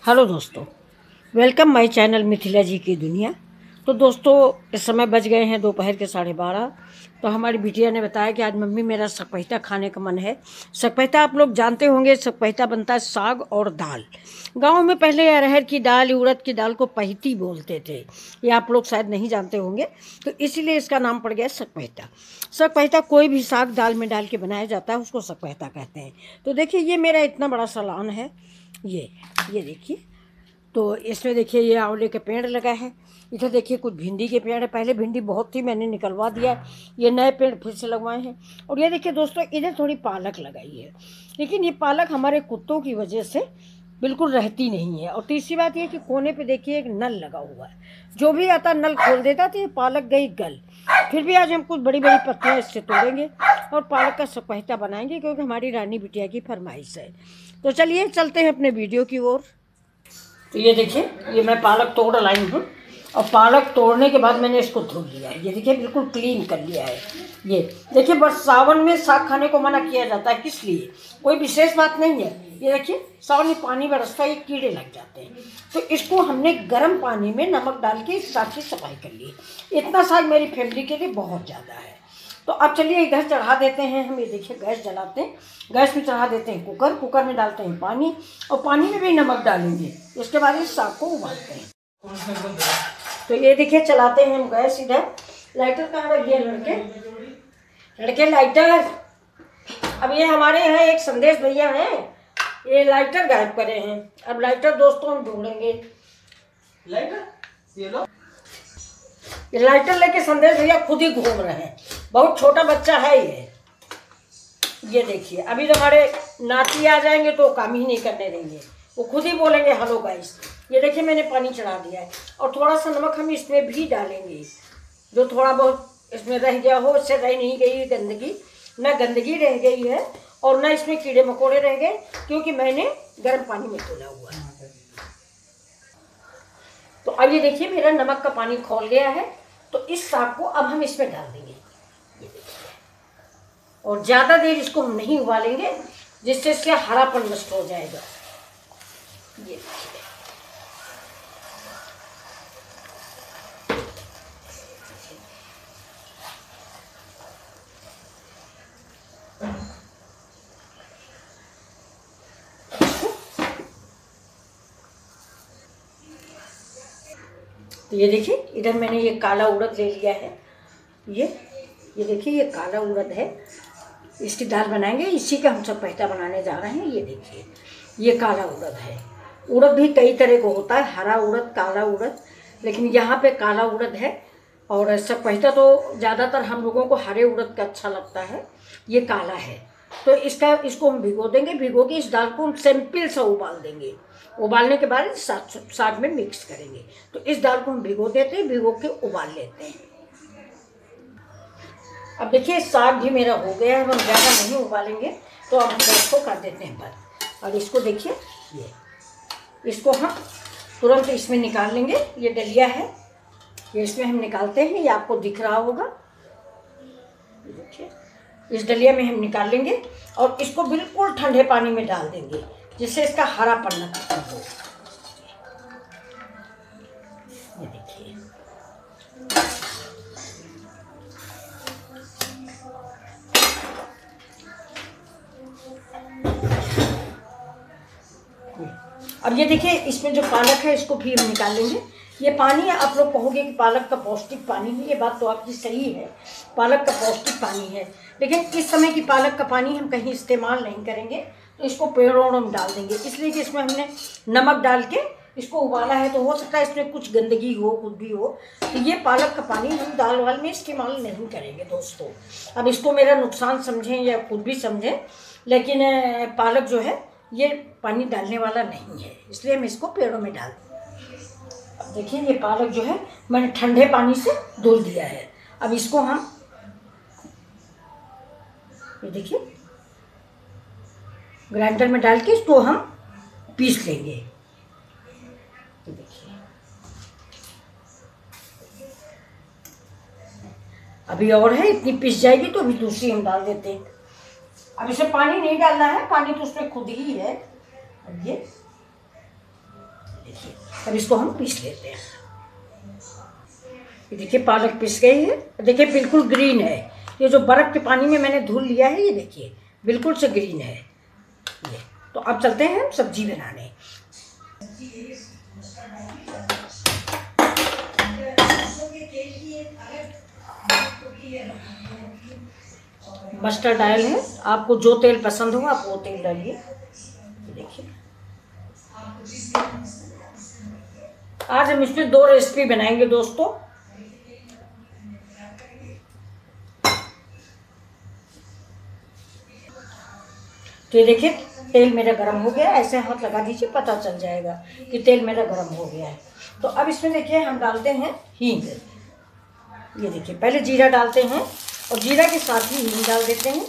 Hello दोस्तों, welcome my channel Mithila ji की दुनिया। तो दोस्तों, इस समय बज गए हैं दोपहर के 12:30। तो हमारी बिटिया ने बताया कि आज मम्मी मेरा सकपैता खाने का मन है। सकपैता आप लोग जानते होंगे, सकपैता बनता है साग और दाल। गांव में पहले अरहर की दाल, उड़द की दाल को पहिती बोलते थे। ये आप लोग शायद नहीं जानते होंगे, तो इसीलिए इसका नाम पड़ गया सकपैता। सकपैता कोई भी साग दाल में डाल के बनाया जाता है, उसको सकपैता कहते हैं। तो देखिए, ये मेरा इतना बड़ा सलान है। ये देखिए, तो इसमें देखिए ये आंवले के पेड़ लगा है। इधर देखिए कुछ भिंडी के पेड़ है। पहले भिंडी बहुत थी, मैंने निकलवा दिया। ये नए पेड़ फिर से लगवाए हैं। और ये देखिए दोस्तों, इधर थोड़ी पालक लगाई है, लेकिन ये पालक हमारे कुत्तों की वजह से बिल्कुल रहती नहीं है। और तीसरी बात ये कि कोने पे देखिए एक नल लगा हुआ है, जो भी आता नल खोल देता, तो ये पालक गई गल। फिर भी आज हम कुछ बड़ी बड़ी पत्तियाँ इससे तोड़ेंगे और पालक का सकपैता बनाएंगे, क्योंकि हमारी रानी बिटिया की फरमाइश है। तो चलिए चलते हैं अपने वीडियो की ओर। तो ये देखिए, ये मैं पालक तोड़ लाई हूँ। और पालक तोड़ने के बाद मैंने इसको धो लिया है। ये देखिए, बिल्कुल क्लीन कर लिया है। ये देखिए, बस सावन में साग खाने को मना किया जाता है, किस लिए, कोई विशेष बात नहीं है। ये देखिए, सावन में पानी बरसता है, ये कीड़े लग जाते हैं। तो इसको हमने गर्म पानी में नमक डाल के इस साग की सफाई कर ली। इतना साग मेरी फैमिली के लिए बहुत ज़्यादा है। तो अब चलिए इधर चढ़ा देते हैं हम। ये देखिए, गैस जलाते हैं, गैस में चढ़ा देते हैं कुकर। कुकर में डालते हैं पानी, और पानी में भी नमक डालेंगे। उसके बाद इस साग को उबालते हैं। तो ये देखिए, चलाते हैं हम गैस। इधर लाइटर कहाँ रख दिया लड़के लाइटर। अब ये हमारे यहाँ एक संदेश भैया हैं, ये लाइटर गायब करे हैं। अब लाइटर दोस्तों हम ढूंढेंगे। लाइटर ये लो। ये लाइटर लेके संदेश भैया खुद ही घूम रहे हैं। बहुत छोटा बच्चा है ये देखिए, अभी तो हमारे नाती आ जाएंगे तो काम ही नहीं करने देंगे, वो खुद ही बोलेंगे हेलो गाइस। ये देखिए, मैंने पानी चढ़ा दिया है, और थोड़ा सा नमक हम इसमें भी डालेंगे। जो थोड़ा बहुत इसमें रह गया हो, इससे रह नहीं गई गंदगी, ना गंदगी रह गई है और ना इसमें कीड़े मकोड़े रह गए, क्योंकि मैंने गर्म पानी में धुला हुआ है। तो अब ये देखिए, मेरा नमक का पानी खौल गया है। तो इस साग को अब हम इसमें डाल देंगे। ये देखिए, और ज़्यादा देर इसको हम नहीं उबालेंगे, जिससे इससे हरापन नष्ट हो जाएगा। ये देखिए, तो ये देखिए, इधर मैंने ये काला उड़द ले लिया है। ये देखिए, ये काला उड़द है, इसकी दाल बनाएंगे। इसी का हम सकपैता बनाने जा रहे हैं। ये देखिए, ये काला उड़द है। उड़द भी कई तरह का होता है, हरा उड़द, काला उड़द, लेकिन यहाँ पे काला उड़द है। और सकपैता तो ज़्यादातर हम लोगों को हरे उड़द का अच्छा लगता है, ये काला है। तो इसको हम भिगो देंगे। भिगो के इस दाल को हम सिंपल सा उबाल देंगे। उबालने के बाद साग में मिक्स करेंगे। तो इस दाल को हम भिगो देते हैं, भिगो के उबाल लेते हैं। अब देखिए, साग भी मेरा हो गया है, हम ज़्यादा नहीं उबालेंगे। तो अब हम गैस को कर देते हैं बंद। और इसको देखिए, इसको हम तुरंत इसमें निकाल लेंगे। ये डलिया है, ये इसमें हम निकालते हैं। ये आपको दिख रहा होगा, देखिए, इस डलिया में हम निकाल लेंगे और इसको बिल्कुल ठंडे पानी में डाल देंगे, जिससे इसका हरापन न खत्म हो। ये देखिए, अब ये देखिए, इसमें जो पालक है इसको भी हम निकाल लेंगे। ये पानी आप लोग कहोगे कि पालक का पौष्टिक पानी है, ये बात तो आपकी सही है, पालक का पौष्टिक पानी है। लेकिन इस समय की पालक का पानी हम कहीं इस्तेमाल नहीं करेंगे, तो इसको पेड़ों में डाल देंगे। इसलिए कि इसमें हमने नमक डाल के इसको उबाला है, तो हो सकता है इसमें कुछ गंदगी हो, कुछ भी हो। तो ये पालक का पानी हम दाल वाल में इस्तेमाल नहीं करेंगे दोस्तों। अब इसको मेरा नुकसान समझें या खुद भी समझें, लेकिन पालक जो है ये पानी डालने वाला नहीं है, इसलिए हम इसको पेड़ों में डाल दें। अब देखिए, ये पालक जो है मैंने ठंडे पानी से धुल दिया है। अब इसको हम, ये देखिए, ग्राइंडर में डाल के इसको हम पीस लेंगे। ये देखिए, अभी और है, इतनी पीस जाएगी तो अभी दूसरी हम डाल देते हैं। अब इसे पानी नहीं डालना है, पानी तो उसमें खुद ही है। ये देखिए अब इसको हम पीस लेते हैं। ये देखिए पालक पिस गई है, देखिए बिल्कुल ग्रीन है। ये जो बर्फ़ के पानी में मैंने धुल लिया है, ये देखिए बिल्कुल से ग्रीन है ये। तो अब चलते हैं हम सब्जी बनाने। मस्टर्ड ऑयल है, आपको जो तेल पसंद हो आप वो तेल डालिए। देखिए आज हम इसमें 2 रेसिपी बनाएंगे दोस्तों। तो ये देखिए तेल मेरा गरम हो गया, ऐसे हाथ लगा दीजिए पता चल जाएगा कि तेल मेरा गरम हो गया है। तो अब इसमें देखिए हम डालते हैं हींग। ये देखिए पहले जीरा डालते हैं और जीरा के साथ ही हींग डाल देते हैं।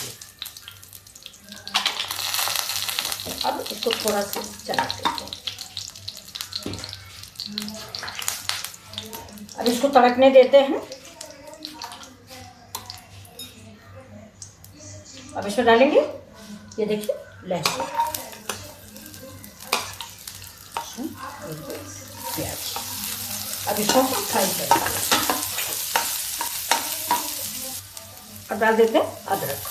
अब इसको थोड़ा सा चला देते हैं। अब इसको तड़कने देते हैं। अब इसमें डालेंगे ये देखिए लहसुन, प्याज। अब इसको हम फ्राई करेंगे। अब डाल देते हैं अदरक।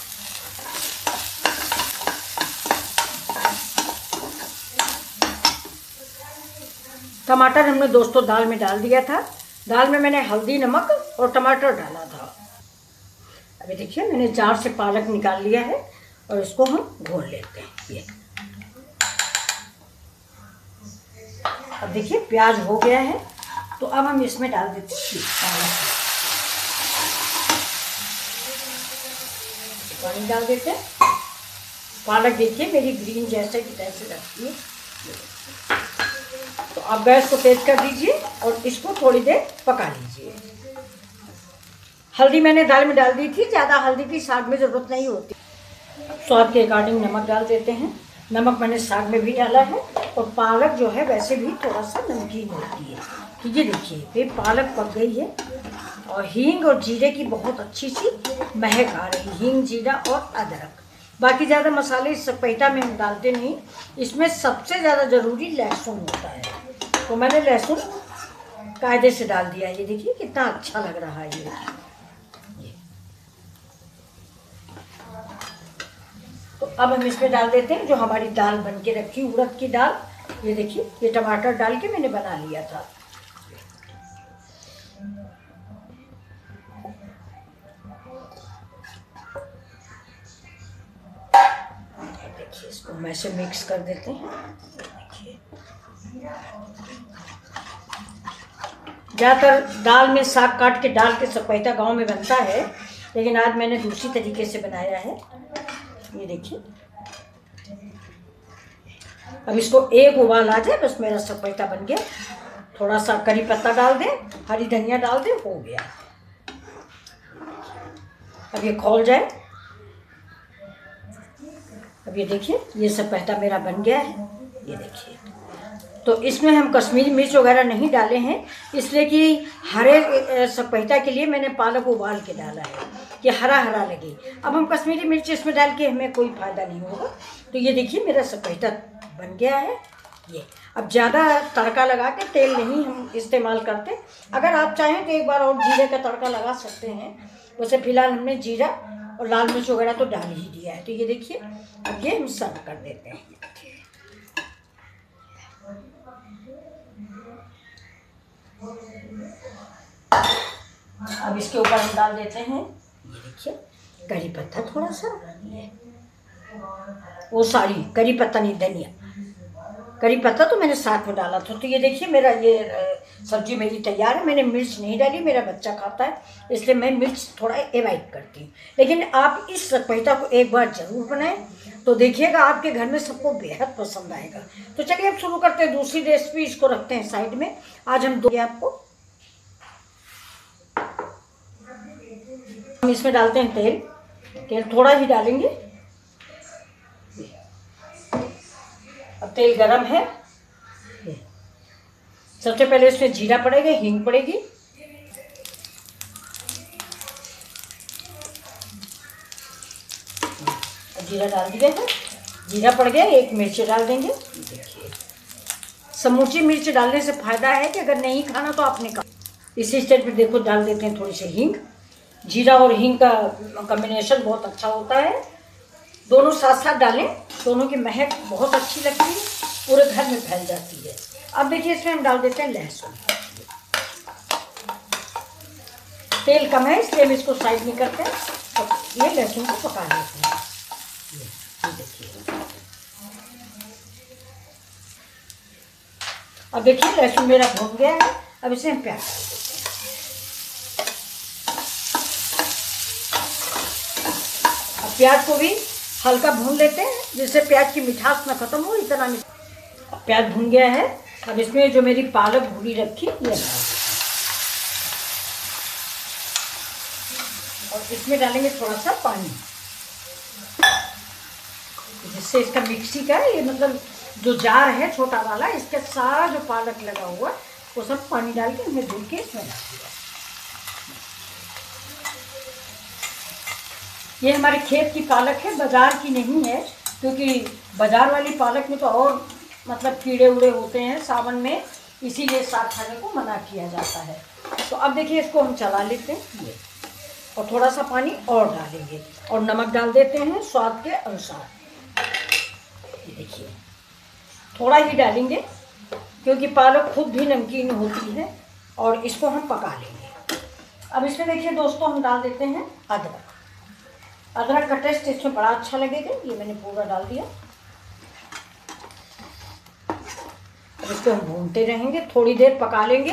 टमाटर हमने दोस्तों दाल में डाल दिया था। दाल में मैंने हल्दी नमक और टमाटर डाला था। अभी देखिए मैंने जार से पालक निकाल लिया है और इसको हम घोल लेते हैं। ये अब देखिए प्याज हो गया है, तो अब हम इसमें डाल देते हैं पानी डाल देते हैं। पालक देखिए मेरी ग्रीन जैसे की तैसे रखती है। तो अब गैस को तेज कर दीजिए और इसको थोड़ी देर पका लीजिए। हल्दी मैंने दाल में डाल दी थी, ज़्यादा हल्दी की साग में ज़रूरत नहीं होती। स्वाद के अकॉर्डिंग नमक डाल देते हैं। नमक मैंने साग में भी डाला है और पालक जो है वैसे भी थोड़ा सा नमकीन होती है। तो ये देखिए फिर पालक पक गई है और हींग और जीरे की बहुत अच्छी सी महक आ रही है। हींग, जीरा और अदरक। बाकी ज़्यादा मसाले इस सपेटा में हम डालते नहीं। इसमें सबसे ज़्यादा ज़रूरी लहसुन होता है, तो मैंने लहसुन कायदे से डाल दिया। ये देखिए कितना अच्छा लग रहा है ये। तो अब हम इसमें डाल देते हैं जो हमारी दाल बन के रखी उड़द की दाल। ये देखिए ये टमाटर डाल के मैंने बना लिया था। देखिए इसको हम ऐसे मिक्स कर देते हैं। ज़्यादातर दाल में साग काट के डाल के सपेटा गांव में बनता है, लेकिन आज मैंने दूसरी तरीके से बनाया है। ये देखिए अब इसको एक उबाल आ जाए बस मेरा सपेटा बन गया। थोड़ा सा करी पत्ता डाल दें, हरी धनिया डाल दें, हो गया। अब ये खौल जाए। अब ये देखिए ये सपेटा मेरा बन गया है। ये देखिए तो इसमें हम कश्मीरी मिर्च वगैरह नहीं डाले हैं, इसलिए कि हरे सपेटा के लिए मैंने पालक उबाल के डाला है कि हरा हरा लगे। अब हम कश्मीरी मिर्च इसमें डाल के हमें कोई फ़ायदा नहीं होगा। तो ये देखिए मेरा सपेटा बन गया है ये। अब ज़्यादा तड़का लगा के तेल नहीं हम इस्तेमाल करते। अगर आप चाहें तो एक बार और जीरे का तड़का लगा सकते हैं। वैसे फ़िलहाल हमने जीरा और लाल मिर्च वगैरह तो डाल ही दिया है। तो ये देखिए अब ये हम सर्व कर देते हैं। अब इसके ऊपर हम डाल देते हैं ये देखिए करी पत्ता थोड़ा सा, वो सारी करी पत्ता नहीं धनिया, करी पत्ता तो मैंने साथ में डाला था। तो ये देखिए मेरा ये सब्जी मेरी तैयार है। मैंने मिर्च नहीं डाली, मेरा बच्चा खाता है इसलिए मैं मिर्च थोड़ा अवॉइड करती हूँ। लेकिन आप इस सपेटा को एक बार ज़रूर बनाएं तो देखिएगा आपके घर में सबको बेहद पसंद आएगा। तो चलिए अब शुरू करते हैं दूसरी रेसिपी। इसको रखते हैं साइड में। आज हम दो आपको हम इसमें डालते हैं तेल। तेल थोड़ा ही डालेंगे। अब तेल गरम है। सबसे पहले इसमें जीरा पड़ेगा, हींग पड़ेगी, जीरा डाल दिया है। जीरा पड़ गया, एक मिर्ची डाल देंगे। देखिए समूची मिर्च डालने से फ़ायदा है कि अगर नहीं खाना तो आपने खा। इसी स्टेज पर देखो डाल देते हैं थोड़ी सी हींग। जीरा और हींग का कॉम्बिनेशन बहुत अच्छा होता है, दोनों साथ साथ डालें, दोनों की महक बहुत अच्छी लगती है, पूरे घर में फैल जाती है। अब देखिए इसमें हम डाल देते हैं लहसुन। तेल कम है इसलिए हम इसको साइड में करते हैं। तो ये लहसुन को पका लेते हैं। ये देखिए, अब देखिए लहसुन मेरा भून गया है। अब इसे हम प्याज डाल देते हैं। अब प्याज को भी हल्का भून लेते हैं जिससे प्याज की मिठास ना खत्म हो, इतना प्याज भून गया है। अब इसमें जो मेरी पालक भूनी रखी ये डाल देते हैं और इसमें डालेंगे थोड़ा सा पानी, जिससे इसका मिक्सी का ये मतलब जो जार है छोटा वाला, इसका सारा जो पालक लगा हुआ वो सब पानी डाल के हमने धुल के इसमें डाल दिया। ये हमारे खेत की पालक है, बाजार की नहीं है, क्योंकि बाजार वाली पालक में तो और मतलब कीड़े उड़े होते हैं सावन में, इसीलिए साग खाने को मना किया जाता है। तो अब देखिए इसको हम चला लेते हैं ये, और थोड़ा सा पानी और डालेंगे और नमक डाल देते हैं स्वाद के अनुसार। ये देखिए थोड़ा ही डालेंगे क्योंकि पालक खुद भी नमकीन होती है, और इसको हम पका लेंगे। अब इसमें देखिए दोस्तों हम डाल देते हैं अदरक। अदरक का टेस्ट इसमें बड़ा अच्छा लगेगा। ये मैंने पूरा डाल दिया। अब इसको हम भूनते रहेंगे, थोड़ी देर पका लेंगे।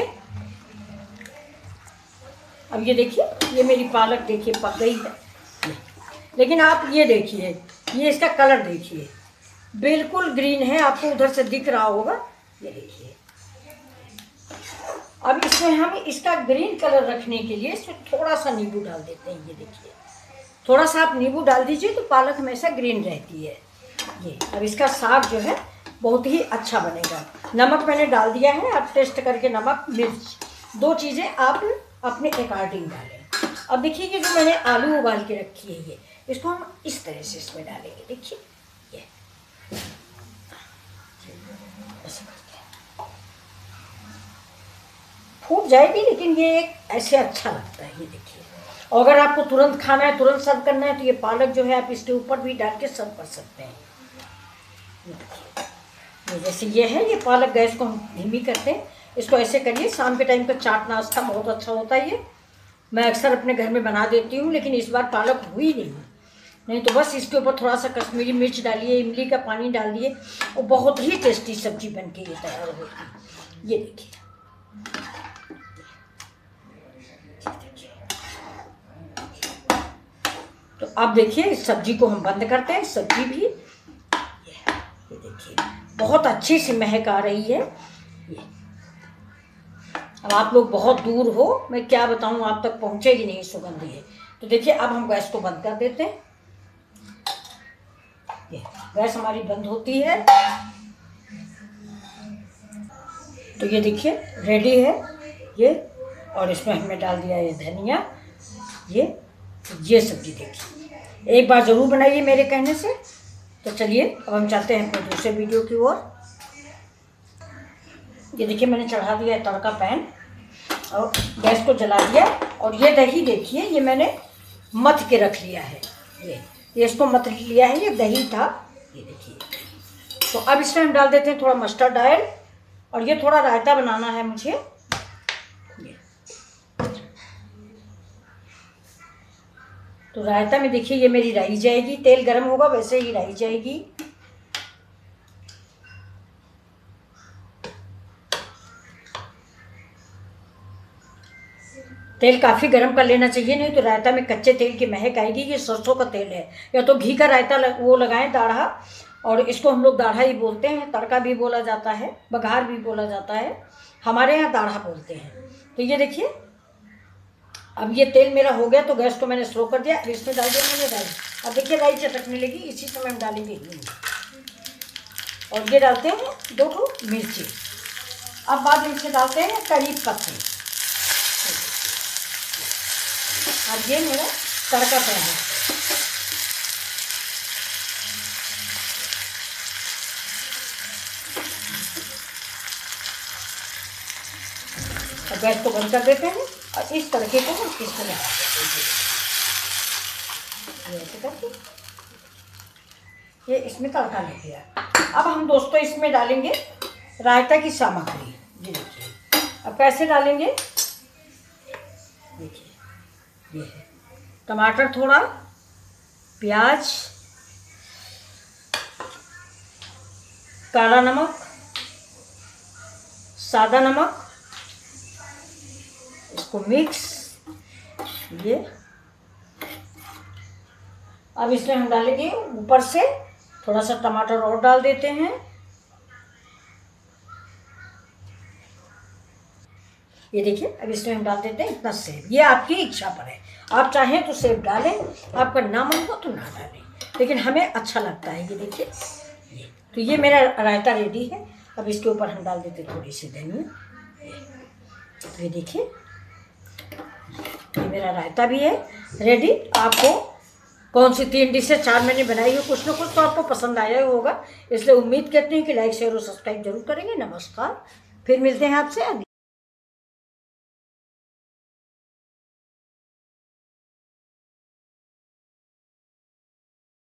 अब ये देखिए ये मेरी पालक देखिए पक गई है, लेकिन आप ये देखिए, ये इसका कलर देखिए बिल्कुल ग्रीन है, आपको उधर से दिख रहा होगा, ये देखिए। अब इसमें हम इसका ग्रीन कलर रखने के लिए इसमें थोड़ा सा नींबू डाल देते हैं। ये देखिए थोड़ा सा आप नींबू डाल दीजिए तो पालक हमेशा ग्रीन रहती है। ये अब इसका साग जो है बहुत ही अच्छा बनेगा। नमक मैंने डाल दिया है, आप टेस्ट करके नमक मिर्च दो चीज़ें आप अपने अकॉर्डिंग डालें। अब देखिए ये जो मैंने आलू उबाल के रखी है, ये इसको हम इस तरह से इसमें डालेंगे। देखिए ये ऐसे करके फूट जाएगी, लेकिन ये एक ऐसे अच्छा लगता है। ये देखिए, और अगर आपको तुरंत खाना है, तुरंत सर्व करना है, तो ये पालक जो है आप इसके ऊपर भी डाल के सर्व कर सकते हैं। ये देखिए जैसे ये है, ये पालक गैस को हम धीमी करते हैं। इसको ऐसे करिए, शाम के टाइम का चाट नाश्ता बहुत अच्छा होता है। ये मैं अक्सर अपने घर में बना देती हूँ, लेकिन इस बार पालक हुई नहीं तो बस इसके ऊपर थोड़ा सा कश्मीरी मिर्च डालिए, इमली का पानी डाल दिए, और बहुत ही टेस्टी सब्जी बन के ये तैयार होती है। ये देखिए तो अब देखिए इस सब्जी को हम बंद करते हैं। सब्जी भी ये देखिए बहुत अच्छी सी महक आ रही है। ये अब आप लोग बहुत दूर हो, मैं क्या बताऊं, आप तक पहुंचेगी नहीं सुगंध ये। तो देखिए अब हम गैस को बंद कर देते हैं। ये गैस हमारी बंद होती है। तो ये देखिए रेडी है ये, और इसमें हमने डाल दिया ये धनिया। ये सब्जी देखिए एक बार ज़रूर बनाइए मेरे कहने से। तो चलिए अब हम चलते हैं अपने दूसरे वीडियो की ओर। ये देखिए मैंने चढ़ा दिया है तड़का पैन और गैस को जला दिया, और ये दही देखिए ये मैंने मथ के रख लिया है। ये इसको मथ लिया है, ये दही था। ये देखिए तो अब इसमें हम डाल देते हैं थोड़ा मस्टर्ड ऑयल, और ये थोड़ा रायता बनाना है मुझे। तो रायता में देखिए ये मेरी राई जाएगी, तेल गर्म होगा वैसे ही राई जाएगी। तेल काफ़ी गर्म कर लेना चाहिए, नहीं तो रायता में कच्चे तेल की महक आएगी। ये सरसों का तेल है, या तो घी का रायता वो लगाएं दाढ़ा, और इसको हम लोग दाढ़ा ही बोलते हैं। तड़का भी बोला जाता है, बघार भी बोला जाता है, हमारे यहाँ दाढ़ा बोलते हैं। तो ये देखिए अब ये तेल मेरा हो गया, तो गैस को मैंने स्लो कर दिया। अब इसमें डाल दिया मैंने राई। अब देखिए राई चटकने लगी, इसी समय हम डालेंगे हींग, और ये डालते हैं 2 मिर्ची। अब बाद में इसे डालते हैं करी पत्ते। अब ये मेरा तड़का तैयार है। तो गैस को बंद कर देते हैं और इस तड़के को हम इसमें लगा देते हैं। ये इसमें तड़का लग गया। अब हम दोस्तों इसमें डालेंगे रायता की सामग्री। जी देखिए, अब कैसे डालेंगे, देखिए ये है टमाटर थोड़ा, प्याज, काला नमक, सादा नमक, इसको मिक्स। ये अब इसमें हम डालेंगे ऊपर से थोड़ा सा टमाटर और डाल देते हैं। ये देखिए, अब इसमें हम डाल देते हैं इतना सेव। ये आपकी इच्छा पर है, आप चाहें तो सेव डालें, आपका ना मन हो तो ना डालें, लेकिन हमें अच्छा लगता है। ये देखिए, तो ये मेरा रायता रेडी है। अब इसके ऊपर हम डाल देते थोड़ी सी धनिया। ये देखिए, ये मेरा रायता भी है रेडी। आपको कौन सी 3 डिशें 4 मैंने बनाई हो, कुछ ना कुछ तो आपको पसंद आया होगा, इसलिए उम्मीद करते हैं कि लाइक शेयर और सब्सक्राइब जरूर करेंगे। नमस्कार, फिर मिलते हैं आपसे।